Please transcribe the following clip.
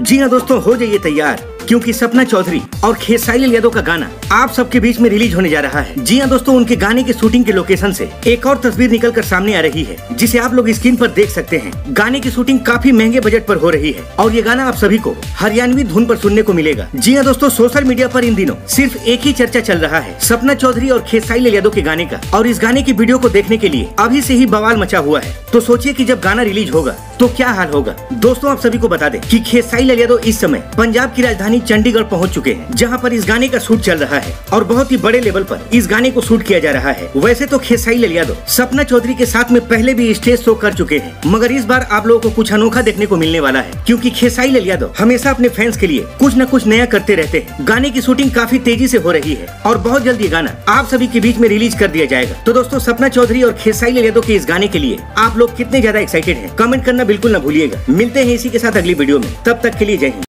जी हाँ दोस्तों, हो जाइए तैयार क्योंकि सपना चौधरी और खेसारी लाल यादव का गाना आप सबके बीच में रिलीज होने जा रहा है। जी हाँ दोस्तों, उनके गाने के शूटिंग के लोकेशन से एक और तस्वीर निकलकर सामने आ रही है, जिसे आप लोग स्क्रीन पर देख सकते हैं। गाने की शूटिंग काफी महंगे बजट पर हो रही है और ये गाना आप सभी को हरियाणवी धुन पर सुनने को मिलेगा। जी हाँ दोस्तों, सोशल मीडिया पर इन दिनों सिर्फ एक ही चर्चा चल रहा है, सपना चौधरी और खेसारी लाल यादव के गाने का। और इस गाने की वीडियो को देखने के लिए अभी से ही बवाल मचा हुआ है। तो सोचिए कि जब गाना रिलीज होगा तो क्या हाल होगा। दोस्तों, आप सभी को बता दें कि खेसारी लाल यादव इस समय पंजाब की राजधानी चंडीगढ़ पहुंच चुके हैं, जहां पर इस गाने का शूट चल रहा है और बहुत ही बड़े लेवल पर इस गाने को शूट किया जा रहा है। वैसे तो खेसारी लाल यादव सपना चौधरी के साथ में पहले भी स्टेज शो कर चुके हैं, मगर इस बार आप लोगों को कुछ अनोखा देखने को मिलने वाला है, क्योंकि खेसारी लाल यादव हमेशा अपने फैंस के लिए कुछ न कुछ नया करते रहते हैं। गाने की शूटिंग काफी तेजी से हो रही है और बहुत जल्द ये गाना आप सभी के बीच में रिलीज कर दिया जाएगा। तो दोस्तों, सपना चौधरी और खेसारी लाल यादव के इस गाने के लिए आप लोग कितने ज्यादा एक्साइटेड हैं, कमेंट करना बिल्कुल न भूलिएगा। मिलते हैं इसी के साथ अगली वीडियो में, तब तक के लिए जय हिंद।